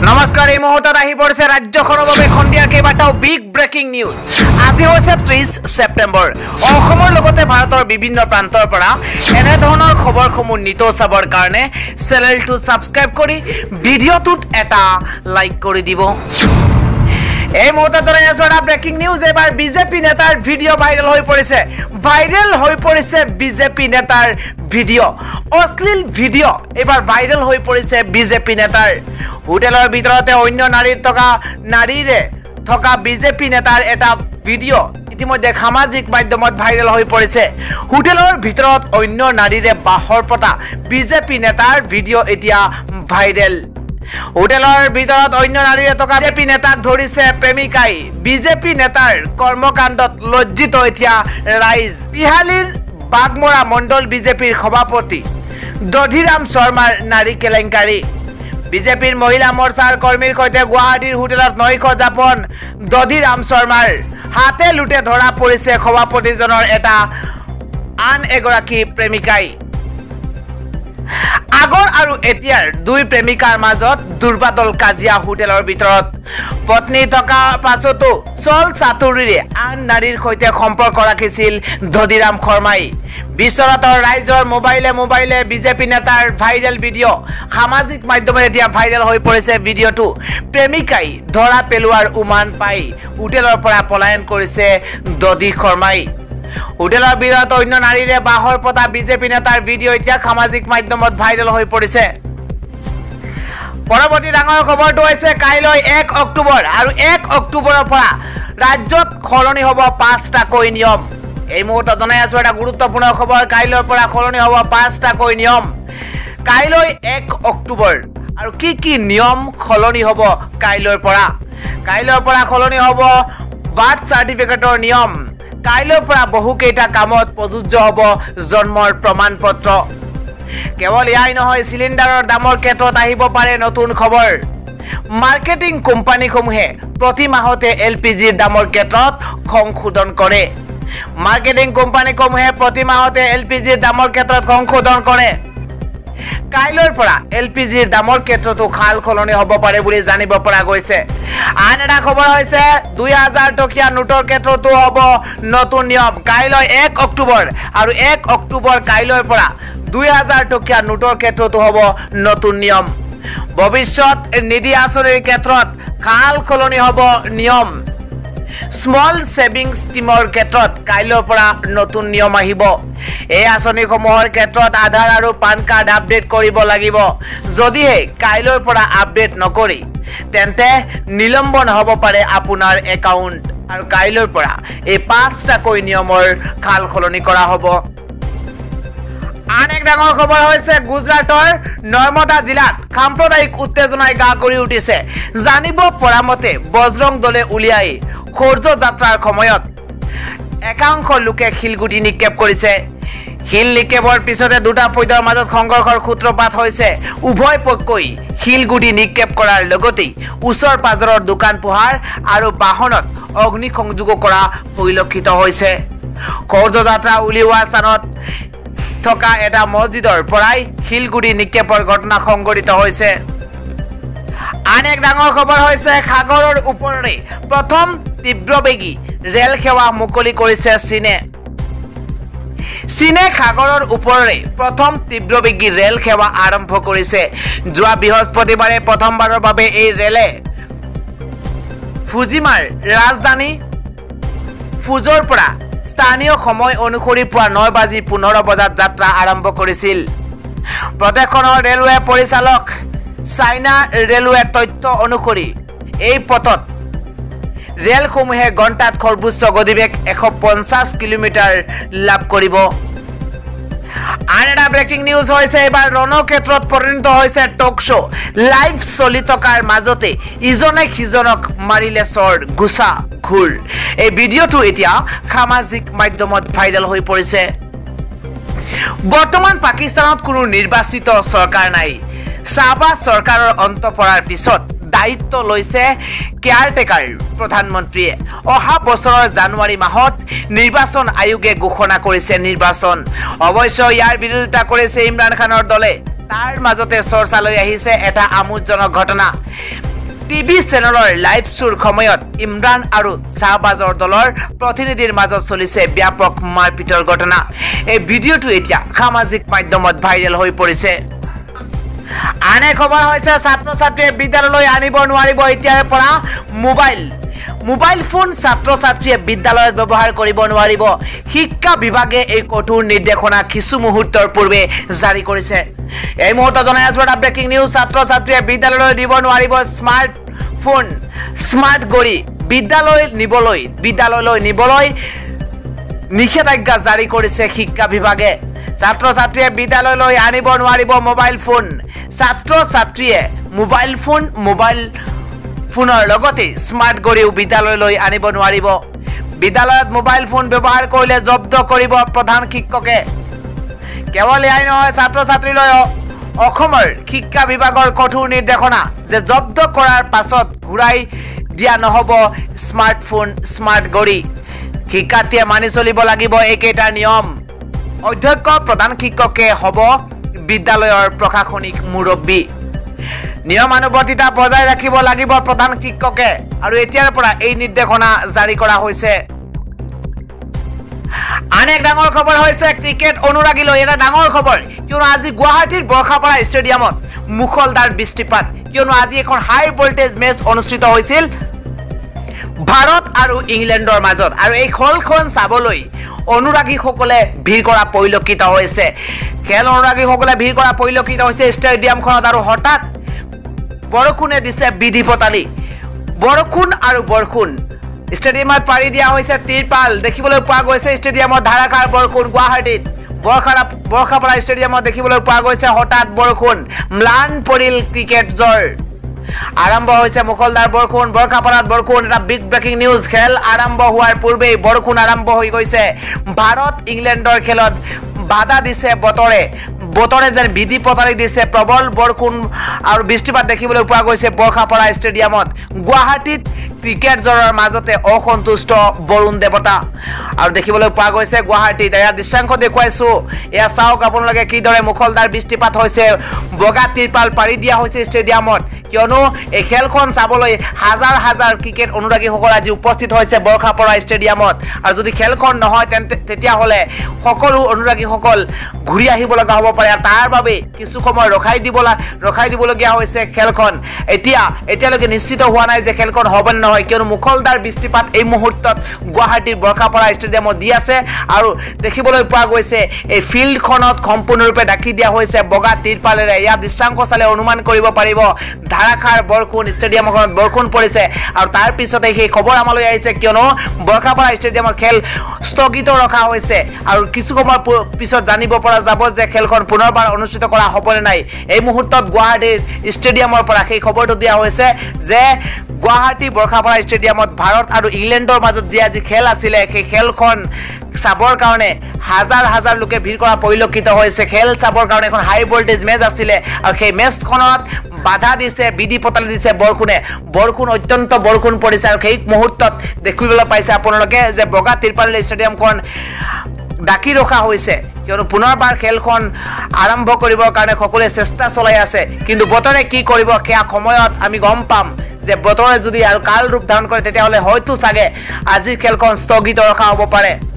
নমস্কাৰ এই মুহূৰ্তত আহি পৰিছে ৰাজ্যখনৰ বাবে খন্দিয়া কেইবাটাও বিগ ব্ৰেকিং নিউজ আজি হৈছে 30 ছেপ্টেম্বৰ অসমৰ লগতে ভাৰতৰ বিভিন্ন প্ৰান্তৰ পৰা এনে ধৰণৰ খবৰসমূহ নিতৌ চাবৰ কাৰণে চেনেলটো সাবস্ক্ৰাইব কৰি ভিডিঅ'টোত এটা লাইক কৰি দিব এই মুহূৰ্তত এটা ব্ৰেকিং নিউজ এবাৰ বিজেপি নেতাৰ ভিডিঅ' ভাইৰেল হৈ পৰিছে বিজেপি নেতাৰ ভিডিঅ' অশ্লীল ভিডিঅ' এবাৰ ভাইৰেল হৈ পৰিছে বিজেপি নেতাৰ হোটেলৰ ভিতৰতে অন্য নাৰীৰে থকা বিজেপি নেতাৰ এটা ভিডিঅ' ইতিমধ্যে সামাজিক মাধ্যমত ভাইৰেল হৈ পৰিছে হোটেলৰ ভিতৰত অন্য নাৰীৰে বাহৰ পতা বিজেপি নেতাৰ ভিডিঅ' এতিয়া ভাইৰেল হোটেলৰ ভিতৰত অন্য নাৰীৰে থকা বিজেপি নেতাক ধৰিছে প্ৰেমিকাই বিজেপি নেতাৰ কৰ্মকাণ্ডত লজ্জিত এতিয়া ৰাইজ বিহালীৰ বাগমৰা মণ্ডল বিজেপিৰ সভাপতি দধিৰাম শৰ্মাৰ নাৰী কেলেংকাৰী বিজেপিৰ মহিলা মৰ্চাৰ কৰ্মীৰ সৈতে গুৱাহাটীৰ হোটেলত নৈশ যাপন দধিৰাম শৰ্মাৰ হাতে লুটে ধৰা পৰিছে সভাপতিজনৰ এটা আন এগৰাকী প্ৰেমিকাই আগৰ আৰু এতিয়াৰ দুই প্ৰেমিকাৰ মাজত দুৰ্বাদল কাজিয়া হোটেলৰ ভিতৰত পত্নী থকা পাছতো চল চাতুৰিৰে আন নাৰীৰ সৈতে সম্পৰ্ক ৰাখিছিল দধিৰাম শৰ্মাই বিশ্বৰাতৰ ৰাইজৰ মোবাইলে বিজেপি নেতাৰ ভাইৰেল ভিডিঅ' সামাজিক মাধ্যমত এতিয়া ভাইৰেল হৈ পৰিছে ভিডিঅ'টো প্ৰেমিকাই ধৰা পেলোৱাৰ উমান পাই হোটেলৰ পৰা পলায়ন কৰিছে দধি শৰ্মাই হোটেলৰ ভিতৰত অন্য নাৰীৰে বাহৰ পতা বিজেপি নেতাৰ ভিডিঅ' এতিয়া সামাজিক মাধ্যমত ভাইৰেল হৈ পৰিছে পৰৱৰ্তী ডাঙৰ খবৰটো হৈছে কাইলৈ 1 অক্টোবৰ আৰু 1 অক্টোবৰৰ পৰা ৰাজ্যত সলনি হ'ব 5টাকৈ নিয়ম এই মুহূৰ্তত জনাই আছো এটা গুৰুত্বপূৰ্ণ খবৰ কাইলৈৰ পৰা সলনি হ'ব 5টাকৈ নিয়ম কাইলৈ 1 অক্টোবৰ আৰু কি নিয়ম সলনি হ'ব কাইলৈৰ পৰা সলনি হ'ব বাৰ্থ চাৰ্টিফিকেটৰ নিয়ম কাইলৈৰ পৰা বহুকেইটা কামত প্ৰযোজ্য হ'ব জন্মৰ প্ৰমাণপত্ৰ কেৱল ইয়াই নহয় সিলিণ্ডাৰৰ দামৰ ক্ষেত্ৰত আহিব পাৰে নতুন খবৰ মাৰ্কেটিং কোম্পানীসমূহে প্ৰতি মাহতে এলপিজিৰ দামৰ ক্ষেত্ৰত সংশোধন কৰে কাইলৈৰ পৰা এলপিজিৰ দামৰ ক্ষেত্ৰতো খাল খলনি হ'ব পাৰে বুলি জানিব পৰা গৈছে আন এটা খবৰ হৈছে 2000 টকীয়া নোটৰ ক্ষেত্ৰতো হ'ব নতুন নিয়ম কাইলৈ 1 অক্টোবৰ আৰু 1 অক্টোবৰ কাইলৈৰ পৰা 2000 টকীয়া নোটৰ ক্ষেত্ৰতো হ'ব নতুন নিয়ম ভৱিষ্যত নিধি আঁচনিৰ ক্ষেত্ৰত খাল খলনি হ'ব নিয়ম স্মল সেভিং স্কিমৰ ক্ষেত্ৰত কাইলৈৰ পৰা নতুন নিয়ম আহিব এই আঁচনিসমূহৰ ক্ষেত্ৰত আধাৰ আৰু পান কাৰ্ড আপডেট কৰিব লাগিব যদিহে কাইলৈৰ পৰা আপডেট নকৰি তেন্তে নিলম্বন হ'ব পাৰে আপোনাৰ একাউণ্ট আৰু কাইলৈৰ পৰা এই 5টাকৈ নিয়মৰ খাল খলনি কৰা হ'ব আন এক ডাঙৰ খবৰ হৈছে গুজৰাটৰ নৰ্মদা জিলাত সাম্প্ৰদায়িক উত্তেজনাই গা কৰি উঠিছে জানিব পৰা মতে বজৰং দলে উলিয়াই খৰ্জ যাত্ৰাৰ সময়ত একাংশ লোকে শিলগুটি নিক্ষেপ কৰিছে শিল নিক্ষেপৰ পিছতে দুটা ফৈদৰ মাজত সংঘৰ্ষৰ সূত্ৰপাত হৈছে উভয় পক্ষই শিলগুটি নিক্ষেপ কৰাৰ লগতে ওচৰ পাজৰৰ দোকান পোহাৰ আৰু বাহনত অগ্নি সংযোগ কৰা পৰিলক্ষিত হৈছে খৰ্জ যাত্ৰা উলিওৱা স্থানত থকা এটা মছজিদৰ পৰাই শিলগুটি নিক্ষেপৰ ঘটনা সংঘটিত হৈছে আন এক ডাঙৰ খবৰ হৈছে সাগৰৰ ওপৰেৰে প্ৰথম তীব্ৰবেগী ৰেল সেৱা মুকলি কৰিছে চীনে সাগৰৰ ওপৰেৰে প্ৰথম তীব্ৰবেগী ৰেল সেৱা আৰম্ভ কৰিছে যোৱা বৃহস্পতিবাৰে প্ৰথমবাৰৰ বাবে এই ৰেলে ফুজিমাৰ ৰাজধানী ফুজৰ পৰা স্থানীয় সময় অনুসৰি পুৱা 9:15 বজাত যাত্ৰা আৰম্ভ কৰিছিল প্ৰদেশখনৰ ৰেলৱে পৰিচালক চাইনা ৰেলৱে তথ্য অনুসৰি এই পথত ৰেলসমূহে ঘণ্টাত সৰ্বোচ্চ গতিবেগ 150 কিলোমিটাৰ লাভ কৰিব আন এটা ব্ৰেকিং নিউজ হৈছে এবাৰ ৰণক্ষেত্ৰত পৰিণত হৈছে টক শ্ব' লাইভ চলি থকাৰ মাজতে ইজনে সিজনক মাৰিলে চৰ গুচা ঘূৰ এই ভিডিঅ'টো এতিয়া সামাজিক মাধ্যমত ভাইৰেল হৈ পৰিছে বৰ্তমান পাকিস্তানত কোনো নিৰ্বাচিত চৰকাৰ নাই শাহবাজ চৰকাৰৰ অন্ত পৰাৰ পিছত দায়িত্ব লৈছে কেয়াৰটেকাৰ প্ৰধানমন্ত্ৰীয়ে অহা বছৰৰ জানুৱাৰী মাহত নিৰ্বাচন আয়োগে ঘোষণা কৰিছে নিৰ্বাচন অৱশ্য ইয়াৰ বিৰোধিতা কৰিছে ইমৰান খানৰ দলে তাৰ মাজতে চৰ্চালৈ আহিছে এটা আমোদজনক ঘটনা টিভি চেনেলৰ লাইভ শ্ব'ৰ সময়ত ইমৰান আৰু শাহবাজৰ দলৰ প্ৰতিনিধিৰ মাজত চলিছে ব্যাপক মাৰপিটৰ ঘটনা এই ভিডিঅ'টো এতিয়া সামাজিক মাধ্যমত ভাইৰেল হৈ পৰিছে আনে খবৰ হৈছে ছাত্ৰ ছাত্ৰীয়ে বিদ্যালয়লৈ আনিব নোৱাৰিব এতিয়াৰ পৰা মোবাইল ফোন ছাত্ৰ ছাত্ৰীয়ে বিদ্যালয়ত ব্যৱহাৰ কৰিব নোৱাৰিব শিক্ষা বিভাগে এই কঠোৰ নিৰ্দেশনা কিছু মুহূৰ্তৰ পূৰ্বে জাৰি কৰিছে এই মুহূৰ্তত জনাই আছো এটা ব্ৰেকিং নিউজ ছাত্ৰ ছাত্ৰীয়ে বিদ্যালয়লৈ দিব নোৱাৰিব স্মাৰ্টফোন স্মাৰ্ট গড়ি বিদ্যালয়লৈ নিবলৈ নিষেধাজ্ঞা জাৰি কৰিছে শিক্ষা বিভাগে ছাত্ৰ ছাত্ৰীয়ে বিদ্যালয়লৈ আনিব নোৱাৰিব মোবাইল ফোন ছাত্ৰ ছাত্ৰীয়ে মোবাইল ফোনৰ লগতে স্মাৰ্ট গড়িও বিদ্যালয়লৈ আনিব নোৱাৰিব বিদ্যালয়ত মোবাইল ফোন ব্যৱহাৰ কৰিলে জব্দ কৰিব প্ৰধান শিক্ষকে কেৱল এয়াই নহয় ছাত্ৰ ছাত্ৰীলৈ অসমৰ শিক্ষা বিভাগৰ কঠোৰ নিৰ্দেশনা যে জব্দ কৰাৰ পাছত ঘূৰাই দিয়া নহব স্মাৰ্টফোন স্মাৰ্ট গড়ি শিক্ষাৰ্থীয়ে মানি চলিব লাগিব একেটা নিয়ম অধ্যক্ষ প্ৰধান শিক্ষকে হ'ব বিদ্যালয়ৰ প্ৰশাসনিক মুৰব্বী নিয়মানুবৰ্তিতা বজাই ৰাখিব লাগিব প্ৰধান শিক্ষকে আৰু এতিয়াৰ পৰা এই নিৰ্দেশনা জাৰি কৰা হৈছে আনেক ডাঙৰ খবৰ হৈছে ক্ৰিকেট অনুৰাগীলৈ এটা ডাঙৰ খবৰ কিয়নো আজি গুৱাহাটীৰ বৰখাপাৰা ষ্টেডিয়ামত মুখলধাৰ বৃষ্টিপাত কিয়নো আজি এখন হাই ভোল্টেজ মেচ অনুষ্ঠিত হৈছিল ভাৰত আৰু ইংলেণ্ডৰ মাজত আৰু এই খেলখন চাবলৈ অনুৰাগীসকলে ভিৰ কৰা পৰিলক্ষিত হৈছে খেল অনুৰাগীসকলে ভিৰ কৰা পৰিলক্ষিত হৈছে ষ্টেডিয়ামখনত আৰু হঠাৎ বৰষুণে দিছে বিধি পতালি বৰষুণ ষ্টেডিয়ামত পাৰি দিয়া হৈছে তিৰপাল দেখিবলৈ পোৱা গৈছে ষ্টেডিয়ামত ধাৰাসাৰ বৰষুণ গুৱাহাটীত বৰখাপাৰা ষ্টেডিয়ামত দেখিবলৈ পোৱা গৈছে হঠাৎ বৰষুণ ম্লান পৰিল ক্ৰিকেট জ্বৰ আৰম্ভ হৈছে মুখলধাৰ বৰষুণ বৰখাপাৰাত বৰষুণ এটা বিগ ব্ৰেকিং নিউজ খেল আৰম্ভ হোৱাৰ পূৰ্বেই বৰষুণ আৰম্ভ হৈ গৈছে ভাৰত ইংলেণ্ডৰ খেলত বাধা দিছে বতৰে যেন বিধি পতালি দিছে প্ৰবল বৰষুণ আৰু বৃষ্টিপাত দেখিবলৈ পোৱা গৈছে বৰখাপাৰা ষ্টেডিয়ামত গুৱাহাটীত ক্ৰিকেট জ্বৰৰ মাজতে অসন্তুষ্ট বৰুণ দেৱতা আৰু দেখিবলৈ পোৱা গৈছে গুৱাহাটীত এয়া দৃশ্যাংশ দেখুৱাইছো এয়া চাওক আপোনালোকে কিদৰে মুখলধাৰ বৃষ্টিপাত হৈছে বগা তিৰপাল পাৰি দিয়া হৈছে ষ্টেডিয়ামত কিয়নো এই খেলখন চাবলৈ হাজাৰ ক্ৰিকেট অনুৰাগীসকল আজি উপস্থিত হৈছে বৰখাপাৰা ষ্টেডিয়ামত আৰু যদি খেলখন নহয় তেতিয়াহ'লে সকলো অনুৰাগীসকল ঘূৰি আহিব লগা হ'ব পাৰে তাৰ বাবে কিছু সময় ৰখাই দিবলগীয়া হৈছে খেলখন এতিয়ালৈকে নিশ্চিত হোৱা নাই যে খেলখন হ'ব নে নহয় কিয়নো মুখলধাৰ বৃষ্টিপাত এই মুহূৰ্তত গুৱাহাটীৰ বৰখাপাৰা ষ্টেডিয়ামত দি আছে আৰু দেখিবলৈ পোৱা গৈছে এই ফিল্ডখনত সম্পূৰ্ণৰূপে ঢাকি দিয়া হৈছে বগা তিৰপালেৰে ইয়াৰ দৃশ্যাংশ চালে অনুমান কৰিব পাৰিব ধাৰাসাৰ বৰষুণ ষ্টেডিয়ামখনত বৰষুণ পৰিছে আৰু তাৰ পিছতে সেই খবৰ আমালৈ আহিছে কিয়নো বৰখাপাৰা ষ্টেডিয়ামৰ খেল স্থগিত ৰখা হৈছে আৰু কিছু সময় পিছত জানিব পৰা যাব যে খেলখন পুনৰবাৰ অনুষ্ঠিত কৰা হ'ব নে নাই এই মুহূৰ্তত গুৱাহাটীৰ ষ্টেডিয়ামৰ পৰা সেই খবৰটো দিয়া হৈছে যে গুৱাহাটী বৰখাপাৰা ষ্টেডিয়ামত ভাৰত আৰু ইংলেণ্ডৰ মাজত যি আজি খেল আছিলে সেই খেলখন চাবৰ কাৰণে হাজাৰ লোকে ভিৰ কৰা পৰিলক্ষিত হৈছে খেল চাবৰ কাৰণে এখন হাই ভোল্টেজ মেচ আছিলে আৰু সেই মেচখনত বাধা দিছে বিধি পতালি দিছে বৰষুণ অত্যন্ত বৰষুণ পৰিছে আৰু সেই মুহূৰ্তত দেখিবলৈ পাইছে আপোনালোকে যে বগা তিৰপালেৰে ষ্টেডিয়ামখন ঢাকি ৰখা হৈছে কিয়নো পুনৰবাৰ খেলখন আৰম্ভ কৰিবৰ কাৰণে সকলোৱে চেষ্টা চলাই আছে কিন্তু বতৰে কি কৰিব সেয়া সময়ত আমি গম পাম যে বতৰে যদি আৰু কাল ৰূপ ধাৰণ কৰে তেতিয়াহ'লে হয়তো চাগে আজিৰ খেলখন স্থগিত ৰখা হ'ব পাৰে